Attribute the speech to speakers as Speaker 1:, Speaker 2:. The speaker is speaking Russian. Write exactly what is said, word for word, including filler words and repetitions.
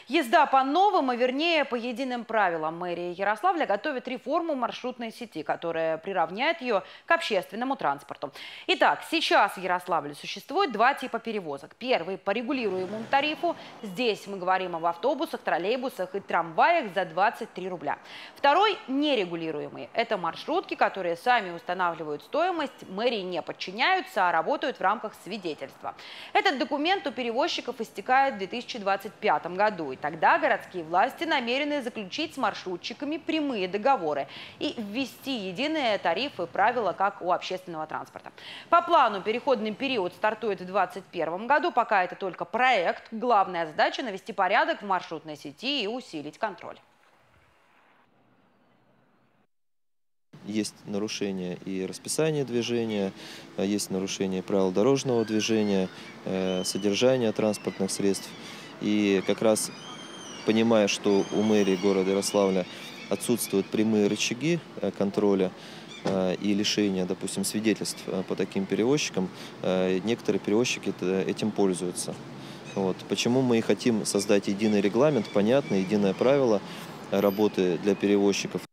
Speaker 1: Езда по новым, а вернее по единым правилам. Мэрия Ярославля готовит реформу маршрутной сети, которая приравняет ее к общественному транспорту. Итак, сейчас в Ярославле существует два типа перевозок. Первый по регулируемому тарифу. Здесь мы говорим об автобусах, троллейбусах и трамваях за двадцать три рубля. Второй нерегулируемый. Это маршрутки, которые сами устанавливают стоимость, мэрии не подчиняются, а работают в рамках свидетельства. Этот документ у перевозчиков истекает в две тысячи двадцать пятом году. И тогда городские власти намерены заключить с маршрутчиками прямые договоры и ввести единые тарифы и правила, как у общественного транспорта. По плану переходный период стартует в две тысячи двадцать первом году. Пока это только проект. Главная задача – навести порядок в маршрутной сети и усилить контроль.
Speaker 2: Есть нарушение и расписания движения, есть нарушение правил дорожного движения, содержания транспортных средств. И как раз понимая, что у мэрии города Ярославля отсутствуют прямые рычаги контроля и лишения, допустим, свидетельств по таким перевозчикам, некоторые перевозчики этим пользуются. Вот. Почему мы и хотим создать единый регламент, понятное, единое правило работы для перевозчиков.